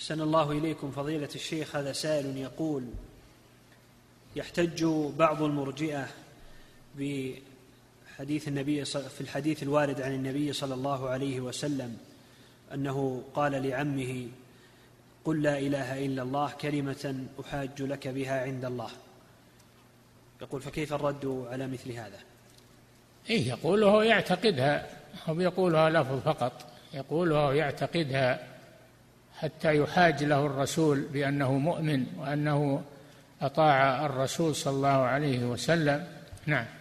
أحسن الله إليكم فضيلة الشيخ. هذا سائل يقول: يحتج بعض المرجئة بحديث النبي في الحديث الوارد عن النبي صلى الله عليه وسلم أنه قال لعمه: قل لا إله إلا الله كلمة أحاج لك بها عند الله. يقول: فكيف الرد على مثل هذا؟ يقوله يعتقدها، هو يقولها لفظ فقط، يقولها ويعتقدها حتى يحاج له الرسول بأنه مؤمن وأنه أطاع الرسول صلى الله عليه وسلم. نعم.